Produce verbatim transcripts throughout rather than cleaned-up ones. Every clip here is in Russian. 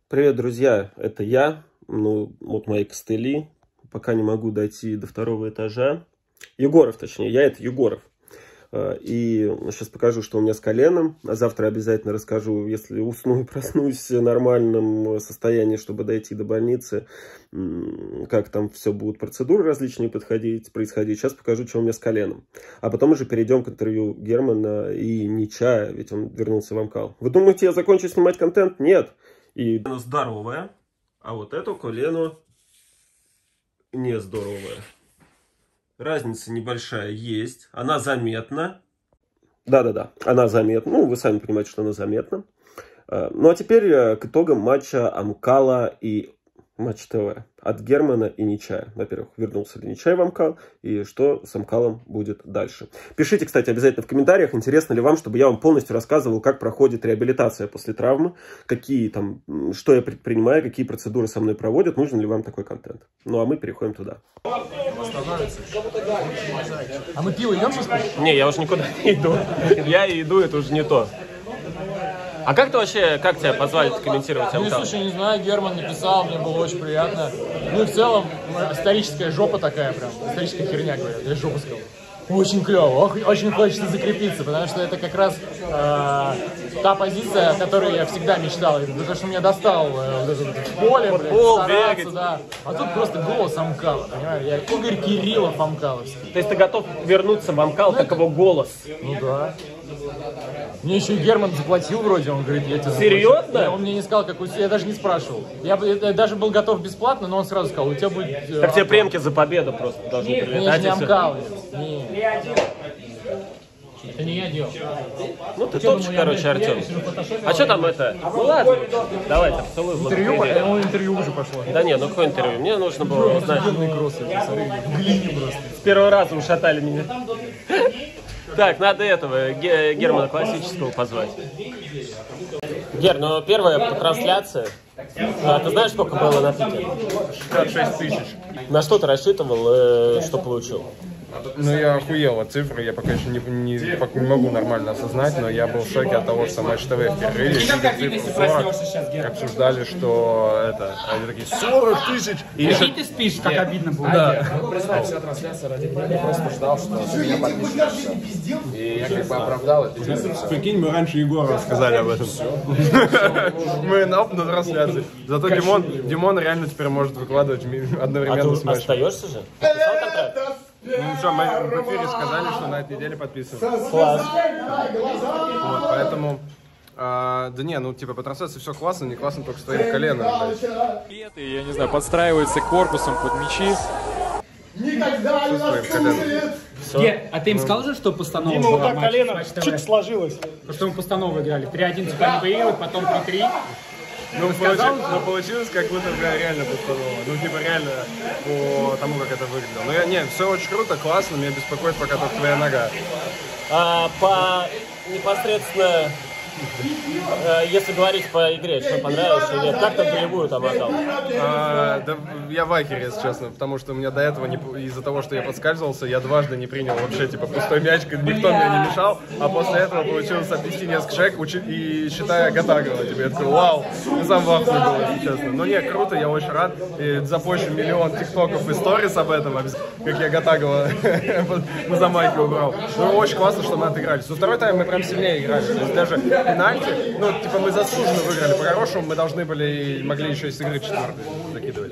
Привет, друзья, это я, ну, вот мои костыли, пока не могу дойти до второго этажа. Егоров, точнее, я это Егоров. И сейчас покажу, что у меня с коленом, а завтра обязательно расскажу, если усну и проснусь в нормальном состоянии, чтобы дойти до больницы, как там все будут процедуры различные подходить, происходить. Сейчас покажу, что у меня с коленом. А потом уже перейдем к интервью Германа и Нечая, ведь он вернулся в Амкал. Вы думаете, я закончу снимать контент? Нет. И здоровая, а вот эту колено не здоровая. Разница небольшая есть, она заметна. Да-да-да, она заметна. Ну, вы сами понимаете, что она заметна. Ну, а теперь к итогам матча Амкала и Матч ТВ от Германа и Нечая. Во-первых, вернулся ли Нечай в Амкал и что с Амкалом будет дальше. Пишите, кстати, обязательно в комментариях, интересно ли вам, чтобы я вам полностью рассказывал, как проходит реабилитация после травмы, какие там, что я предпринимаю, какие процедуры со мной проводят, нужен ли вам такой контент. Ну, а мы переходим туда. А мы пиво идем сейчас? Не, я уже никуда не иду. Я и иду, это уже не то. А как ты вообще, как тебя позвали комментировать Амкал? Ну, слушай, не знаю, Герман написал, мне было очень приятно. Ну и в целом, историческая жопа такая прям, историческая херня, говорят, я жопу сказал. Очень клево, очень хочется закрепиться, потому что это как раз э, та позиция, о которой я всегда мечтал. Потому что меня достал э, вот это, в поле, футбол, блядь, стараться, бегать. Да. А тут просто голос Амкала, понимаешь? Я Игорь Кириллов Амкаловский. То есть ты готов вернуться в Амкал, как его голос? Ну да. Мне еще и Герман заплатил вроде, он говорит, я тебе заплачу. Серьезно? Я, он мне не сказал, какую, я даже не спрашивал. Я, я даже был готов бесплатно, но он сразу сказал, у тебя будет... Так тебе премки за победу просто должны Нет, прилетать. не Амкал. Это не я делал. Ну ты топчик, короче, Артем. А что там это? Ну ладно, давай, так, целую. Интервью, по-моему, интервью уже пошло. Да не, ну какое интервью? Мне нужно было узнать. В глине просто. С первого раза ушатали меня. Так, надо этого, Германа Классического позвать. Гер, ну первая трансляция. А ты знаешь, сколько было на пике? шестьдесят шесть тысяч. На что ты рассчитывал, что получил? Ну, я охуел от цифры, я пока еще не, не, пока не могу нормально осознать, но я был в шоке от того, что Матч ТВ впервые видели цифру сорок, обсуждали, что это, они такие сорок тысяч. И еще... ты спишь, как обидно было. Да. Признать, вся трансляция ради меня, просто ждал, что меня подпишут. И я как бы оправдал это. Прикинь, мы раньше Егорова сказали об этом. Мы на на трансляции. Зато Димон, Димон реально теперь может выкладывать одновременно с матчем. Остаешься же? Ну что, мы в эфире сказали, что на этой неделе подписываем. Класс. Вот, поэтому, а, да не, ну типа по трансляции все классно, не классно только с твоим коленом. И, я не знаю, подстраивается корпусом под мячи. Что с твоим коленом? Ге, а ты им сказал же, что постанова Дима, вот была так матч, колено матч ТВ? чуть сложилось. Потому что мы постанову играли. три один типа они выигрывают, потом три три. Ну, получи, ну получилось, как будто бля, реально постанова. Ну типа реально по тому, как это выглядело. Ну я, не, все очень круто, классно, меня беспокоит пока только твоя нога. А, по непосредственно, э, если говорить по игре, что понравилось или нет, как ты боевую там отдал? А, да, я в ахере, если честно, потому что у меня до этого, не, из-за того, что я подскальзывался, я дважды не принял вообще, типа, пустой мяч, никто мне не мешал, а после этого получилось отвести несколько человек, учи, и считая Гатагова, тебе я такой, вау, я сам в ахуе был, если честно. Но нет, круто, я очень рад, и запущу миллион тиктоков и сторис об этом, как я Гатагова на замайке убрал. Ну, очень классно, что мы отыгрались. Но второй тайм мы прям сильнее играли, то есть даже пенальти, ну, типа, мы заслуженно выиграли, по-хорошему мы должны были, могли еще и с игры четвертый закидывать.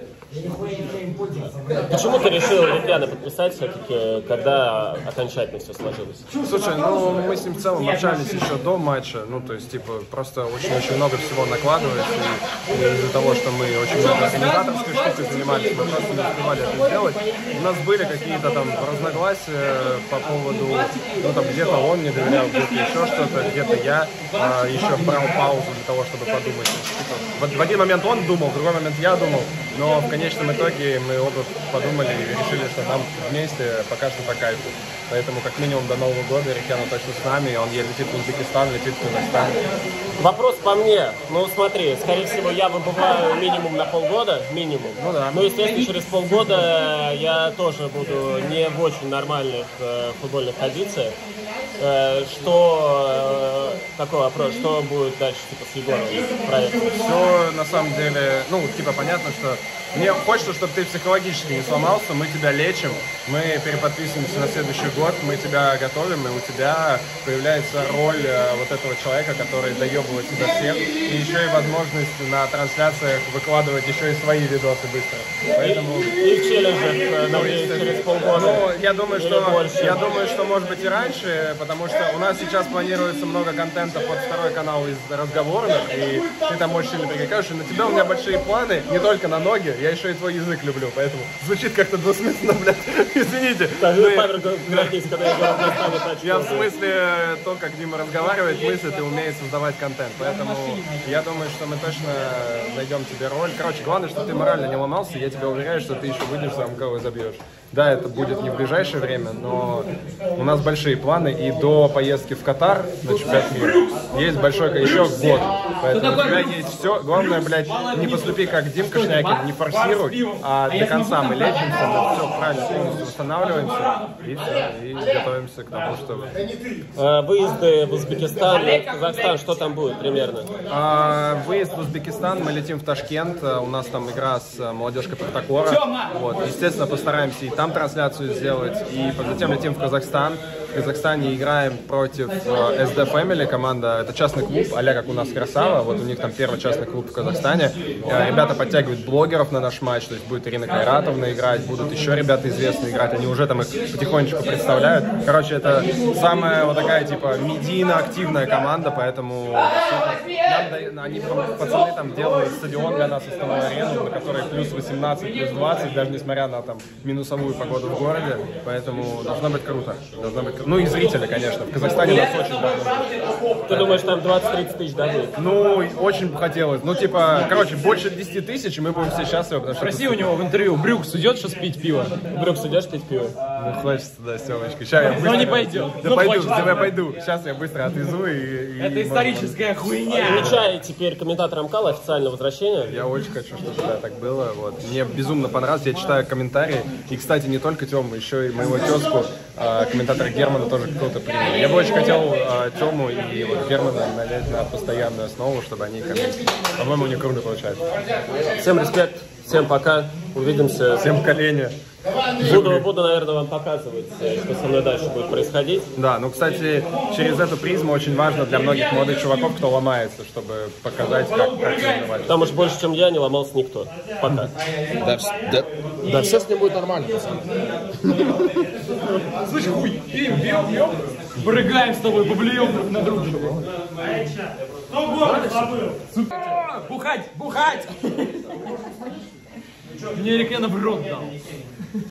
Почему ты решил Литвяна подписать все-таки, когда окончательно все сложилось? Слушай, ну мы с ним в целом общались еще до матча, ну то есть типа просто очень-очень много всего накладывается, и, и из-за того, что мы очень много организаторской штукой занимались, мы просто не успевали это сделать. У нас были какие-то там разногласия по поводу, ну там где-то он не доверял, где-то еще что-то, где-то я а, еще брал паузу для того, чтобы подумать. Типа, в, в один момент он думал, в другой момент я думал, но в конечном итоге мы оба подумали и решили, что нам вместе пока что по кайфу. Поэтому как минимум до Нового года Рикьяно точно с нами, он летит в Узбекистан, летит в Казахстан. Вопрос по мне. Ну смотри, скорее всего я выбываю минимум на полгода, минимум. Ну да. Ну естественно через полгода я тоже буду не в очень нормальных э, футбольных кондициях. Э, что, э, такой вопрос, что будет дальше типа, с Егором проектом? Все на самом деле, ну, типа, понятно, что мне хочется, чтобы ты психологически не сломался, мы тебя лечим, мы переподписываемся на следующий год, мы тебя готовим, и у тебя появляется роль э, вот этого человека, который доебывает тебя всех, и еще и возможность на трансляциях выкладывать еще и свои видосы быстро. Поэтому... И, и в челленджах, надеюсь, через полгода. Ну, я думаю, что, больше. я думаю, что может быть и раньше, потому что у нас сейчас планируется много контента под второй канал из разговорных, и ты там очень сильно переключаешь, и на тебя у меня большие планы, не только на ноги, я еще и твой язык люблю, поэтому звучит как-то двусмысленно, блядь, извините. Я в смысле то, как Дима разговаривает, мыслит и умеет создавать контент, поэтому я думаю, что мы точно найдем тебе роль. Короче, главное, что ты морально не ломался, я тебя уверяю, что ты еще выйдешь сам, кого забьешь. Да, это будет не в ближайшее время, но у нас большие планы, и до поездки в Катар на чемпионат мира есть большой, еще год. Поэтому у тебя есть все. Главное, блядь, не поступи как Димка Шнякин, не форсируй, а до конца мы лечимся, мы все правильно полностью восстанавливаемся, и все, и готовимся к тому, что... Выезды в Узбекистан, в Казахстан, что там будет примерно? А, выезд в Узбекистан, мы летим в Ташкент, у нас там игра с молодежкой Партакора. Вот, естественно, постараемся и там трансляцию сделать, и затем летим в Казахстан. В Казахстане играем против э, эс ди Family, команда, это частный клуб, а-ля как у нас Красава, вот у них там первый частный клуб в Казахстане. Э, ребята подтягивают блогеров на наш матч, то есть будет Ирина Кайратовна играть, будут еще ребята известные играть, они уже там их потихонечку представляют. Короче, это самая вот такая типа медийно-активная команда, поэтому нам, они, пацаны там делают стадион для нас, основную арену, на которой плюс восемнадцать, плюс двадцать, даже несмотря на там минусовую погоду в городе, поэтому должно быть круто, должно быть. Ну и зрители, конечно. В Казахстане нас очень давно. Ты думаешь, там двадцать-тридцать тысяч, да, будет? Ну, очень бы хотелось. Ну, типа, короче, больше десяти тысяч, и мы будем все счастливы, потому что... Спроси у него в интервью, Брюкс идет сейчас пить пиво? Брюкс, идешь пить пиво? Ну, хочется, да, Семочка. Сейчас я быстро... Но не пойдет. Да ну, пойду, хочется. давай пойду. Сейчас я быстро отвезу и... и Это историческая хуйня. Отмечай теперь комментатором Кала официальное возвращение. Я очень хочу, чтобы да, так было. Вот. Мне безумно понравилось. Я читаю комментарии. И, кстати, не только Тему, еще и моего тезку, э, комментатора Германа тоже кто-то принял. Я бы очень хотел э, Тему и вот Германа налить на постоянную основу, чтобы они комментировали. По-моему, у них круто получается. Всем респект, всем пока, увидимся. Всем колени. Буду, буду, наверное, вам показывать, что со мной дальше будет происходить. Да, ну, кстати, через эту призму очень важно для многих молодых чуваков, кто ломается, чтобы показать, как, как тренировать. Потому что больше, чем я, не ломался никто. Пока. Да, да, да все с ним будет нормально, пацаны. Слышь, хуй, пьем, пьем, пьем. Прыгаем с тобой, поблюем друг на друга. Кто город забыл? Бухать, бухать! Мне Эрик в рот дал.